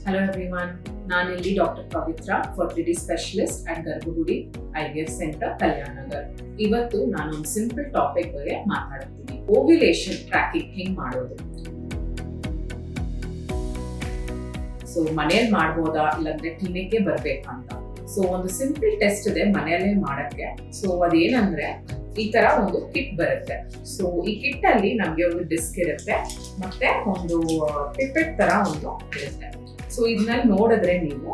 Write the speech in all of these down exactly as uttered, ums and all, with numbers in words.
Hello everyone, ನಾನು ಇಲ್ಲಿ doctor Pavithra fertility specialist and Garbhagudi I V F centre Kalyan Nagar. ಇವತ್ತು ನಾನು ಒಂದು ಸಿಂಪಲ್ ಟಾಪಿಕ್ ಬಗ್ಗೆ ಮಾತಾಡ್ತೀನಿ. ಓವ್ಯುಲೇಷನ್ ಟ್ರ್ಯಾಕಿಂಗ್ ಹೆಂಗ್ ಮಾಡೋದು. ಸೊ ಮನೆಯಲ್ಲಿ ಮಾಡ್ಬೋದಾ ಇಲ್ಲಾಂದ್ರೆ ಕ್ಲಿನಿಕ್ಗೆ ಬರ್ಬೇಕಾ ಅಂತ. ಸೊ ಒಂದು ಸಿಂಪಲ್ ಟೆಸ್ಟ್ ಇದೆ ಮನೆಯಲ್ಲೇ ಮಾಡಕ್ಕೆ. ಸೊ ಅದೇನಂದ್ರೆ ಈ ತರ ಒಂದು ಕಿಟ್ ಬರುತ್ತೆ. ಸೊ ಈ ಕಿಟ್ ಅಲ್ಲಿ ನಮ್ಗೆ ಒಂದು ಡಿಸ್ಕ್ ಇರುತ್ತೆ ಮತ್ತೆ ಒಂದು ಪಿಪೆಟ್ ತರ ಒಂದು ಇರುತ್ತೆ. ಸೊ ಇದನ್ನ ನೋಡಿದ್ರೆ ನೀವು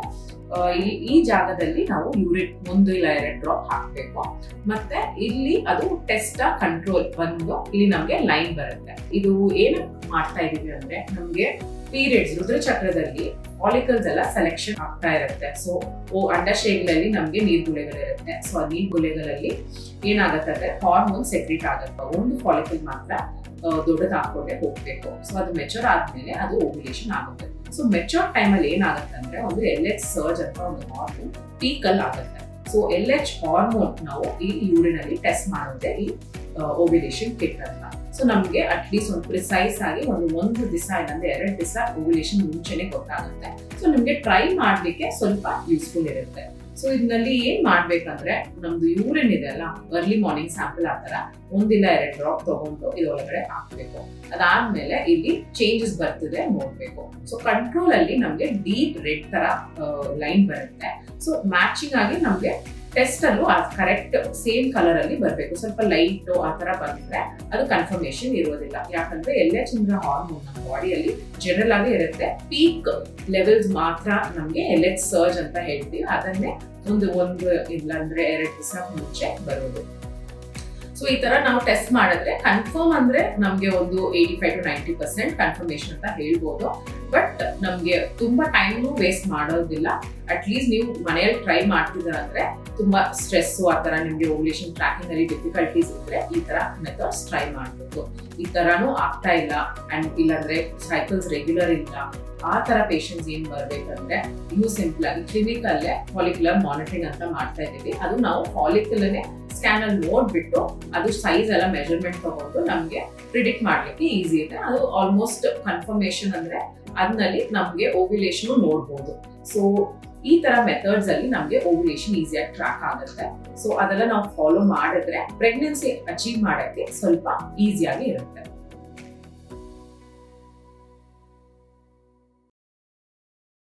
ಈ ಜಾಗದಲ್ಲಿ ನಾವು ಯೂರಿನ್ ಒಂದು ಇಲ್ಲ ಎರಡು ಡ್ರಾಪ್ ಹಾಕ್ಬೇಕು. ಮತ್ತೆ ಇಲ್ಲಿ ಅದು ಟೆಸ್ಟ್ ಕಂಟ್ರೋಲ್ ಬಂದು ಇಲ್ಲಿ ನಮ್ಗೆ ಲೈನ್ ಬರುತ್ತೆ. ಇದು ಏನಕ್ಕೆ ಮಾಡ್ತಾ ಇದೀವಿ ಅಂದ್ರೆ ನಮ್ಗೆ ಪೀರಿಯಡ್ಸ್ ರುದ್ರಚಕ್ರದಲ್ಲಿ ಫಾಲಿಕಲ್ಸ್ ಎಲ್ಲ ಸೆಲೆಕ್ಷನ್ ಆಗ್ತಾ ಇರುತ್ತೆ. ಸೊ ಅಂಡಾಶಯಗಳಲ್ಲಿ ನಮ್ಗೆ ನೀರ್ಗುಳೆಗಳಿರುತ್ತೆ. ಸೊ ಆ ನೀರ್ಗುಳೆಗಳಲ್ಲಿ ಏನಾಗುತ್ತೆ ಅಂದ್ರೆ ಹಾರ್ಮೋನ್ ಸೆಕ್ರೀಟ್ ಆಗುತ್ತೆ. ಒಂದು ಫಾಲಿಕಲ್ ಮಾತ್ರ ದೊಡ್ಡದಾಕೊಂಡೆ ಹೋಗ್ಬೇಕು. ಸೊ ಅದು ಮೆಚೂರ್ ಆದ್ಮೇಲೆ ಅದು ಓವ್ಯುಲೇಷನ್ ಆಗುತ್ತೆ. ಸೊ ಮೆಚೂರ್ ಟೈಮ್ ಅಲ್ಲಿ ಏನಾಗುತ್ತೆ ಅಂದ್ರೆ ಒಂದು ಎಲ್ ಎಚ್ ಸರ್ಜ್ ಅಥವಾ ಒಂದು ಹಾರ್ಮೋನ್ ಪೀಕ್ ಅಲ್ಲಿ ಆಗುತ್ತೆ. ಸೊ ಎಲ್ ಎಚ್ ಹಾರ್ಮೋನ್ ನಾವು ಈ ಯೂರಿನ್ ಅಲ್ಲಿ ಟೆಸ್ಟ್ ಮಾಡೋದೇ ಈ ಓವ್ಯುಲೇಷನ್ ಕಿಟ್ ಅಂತ. ಸೊ ನಮ್ಗೆ ಅಟ್ ಲೀಸ್ಟ್ ಒಂದು ಪ್ರಿಸೈಸ್ ಆಗಿ ಒಂದು ಒಂದು ದಿವಸ ಇಲ್ಲಂದ್ರೆ ಎರಡು ದಿವಸ ಓವ್ಯುಲೇಷನ್ ಮುಂಚೆನೆ ಗೊತ್ತಾಗುತ್ತೆ. ಸೊ ನಿಮ್ಗೆ ಟ್ರೈ ಮಾಡ್ಲಿಕ್ಕೆ ಸ್ವಲ್ಪ ಯೂಸ್ಫುಲ್ ಇರುತ್ತೆ. ಸೊ ಇದರಲ್ಲಿ ಏನ್ ಮಾಡ್ಬೇಕಂದ್ರೆ ನಮ್ದು ಯೂರಿನ್ ಇದೆ ಅಲ್ಲ, ಅರ್ಲಿ ಮಾರ್ನಿಂಗ್ ಸ್ಯಾಂಪಲ್ ಆ ತರ ಒಂದಿಲ್ಲ ಎರಡು ಡ್ರಾಪ್ ತಗೊಂಡು ಇದರೊಳಗಡೆ ಹಾಕ್ಬೇಕು. ಅದಾದ್ಮೇಲೆ ಇಲ್ಲಿ ಚೇಂಜಸ್ ಬರ್ತಿದೆ ನೋಡ್ಬೇಕು. ಸೊ ಕಂಟ್ರೋಲ್ ಅಲ್ಲಿ ನಮ್ಗೆ ಡೀಪ್ ರೆಡ್ ತರ ಲೈನ್ ಬರುತ್ತೆ. ಸೊ ಮ್ಯಾಚಿಂಗ್ ಆಗಿ ನಮ್ಗೆ ಟೆಸ್ಟ್ ಅಲ್ಲೂ ಕರೆಕ್ಟ್ ಸೇಮ್ ಕಲರ್ ಅಲ್ಲಿ ಬರಬೇಕು. ಸ್ವಲ್ಪ ಲೈಟ್ ಆ ತರ ಬಂದ್ರೆ ಅದು ಕನ್ಫರ್ಮೇಶನ್ ಇರೋದಿಲ್ಲ. ಯಾಕಂದ್ರೆ ಎಲ್ ಎಚ್ ಅಂದ್ರೆ ಹಾರ್ಮೋನ್ ನಮ್ಮ ಬಾಡಿಯಲ್ಲಿ ಜನರಲ್ ಆಗಿ ಇರುತ್ತೆ. ಪೀಕ್ ಲೆವೆಲ್ಸ್ ಮಾತ್ರ ನಮ್ಗೆ ಎಲ್ ಎಚ್ ಸರ್ಜ್ ಅಂತ ಹೇಳ್ತೀವಿ. ಅದನ್ನೇ ಒಂದು ಒಂದು ಇಲ್ಲ ಅಂದ್ರೆ ಎರಡು ದಿವಸ ಮುಂಚೆ ಬರೋದು. ಸೊ ಈ ತರ ನಾವು ಟೆಸ್ಟ್ ಮಾಡಿದ್ರೆ ಕನ್ಫರ್ಮ್ ಅಂದ್ರೆ ನಮ್ಗೆ ಒಂದು eighty five to ninety percent confirmation ಅಂತ ಹೇಳ್ಬೋದು. ಬಟ್ ನಮ್ಗೆ ತುಂಬಾ ಟೈಮ್ ವೇಸ್ಟ್ ಮಾಡೋದಿಲ್ಲ. ಅಟ್ ಲೀಸ್ಟ್ ನೀವು ಮನೆಯಲ್ಲಿ ಟ್ರೈ ಮಾಡ್ತಿದ್ದೀರ ಅಂದ್ರೆ ತುಂಬಾ ಸ್ಟ್ರೆಸ್ ಆ ತರ ನಿಮ್ಗೆ ಓವ್ಯುಲೇಷನ್ ಟ್ರ್ಯಾಕಿಂಗ್ ಅಲ್ಲಿ ಡಿಫಿಕಲ್ಟೀಸ್ ಇದ್ರೆ ಈ ತರ ಮೆಥಡ್ಸ್ ಟ್ರೈ ಮಾಡ್ಬೇಕು. ಈ ತರಾನು ಆಗ್ತಾ ಇಲ್ಲ ಅಂಡ್ ಇಲ್ಲಾಂದ್ರೆ ಸೈಕಲ್ಸ್ ರೆಗ್ಯುಲರ್ ಇಲ್ಲ ಆ ತರ ಪೇಷಂಟ್ಸ್ ಏನ್ ಬರ್ಬೇಕಂದ್ರೆ ಇನ್ನು ಸಿಂಪಲ್ ಆಗಿ ಕ್ಲಿನಿಕ್ ಅಲ್ಲೇ ಫಾಲಿಕ್ಯುಲರ್ ಮಾನಿಟರಿಂಗ್ ಅಂತ ಮಾಡ್ತಾ ಇದೀವಿ. ಅದು ನಾವು ಫಾಲಿಕ್ಯುಲರ್ನೇ ಸ್ಕ್ಯಾನ್ ಅಲ್ಲಿ ನೋಡ್ಬಿಟ್ಟು ಅದು ಸೈಜ್ ಎಲ್ಲ ಮೆಜರ್ಮೆಂಟ್ ತಗೊಂಡು ನಮ್ಗೆ ಪ್ರಿಡಿಕ್ಟ್ ಮಾಡ್ಲಿಕ್ಕೆ ಈಸಿ ಇದೆ. ಅದು ಆಲ್ಮೋಸ್ಟ್ ಕನ್ಫರ್ಮೇಶನ್ ಅಂದ್ರೆ ಅದ್ನಲ್ಲಿ ನಮ್ಗೆ ಓವ್ಯುಲೇಷನ್ ನೋಡ್ಬೋದು. ಸೊ ಈ ತರ ಮೆಥಡ್ಸ್ ಅಲ್ಲಿ ನಮ್ಗೆ ಓವ್ಯುಲೇಷನ್ ಈಸಿಯಾಗಿ ಟ್ರ್ಯಾಕ್ ಆಗುತ್ತೆ. ಸೊ ಅದೆಲ್ಲ ನಾವು ಫಾಲೋ ಮಾಡಿದ್ರೆ ಪ್ರೆಗ್ನೆನ್ಸಿ ಅಚೀವ್ ಮಾಡಕ್ಕೆ ಸ್ವಲ್ಪ ಈಸಿಯಾಗಿ ಇರುತ್ತೆ.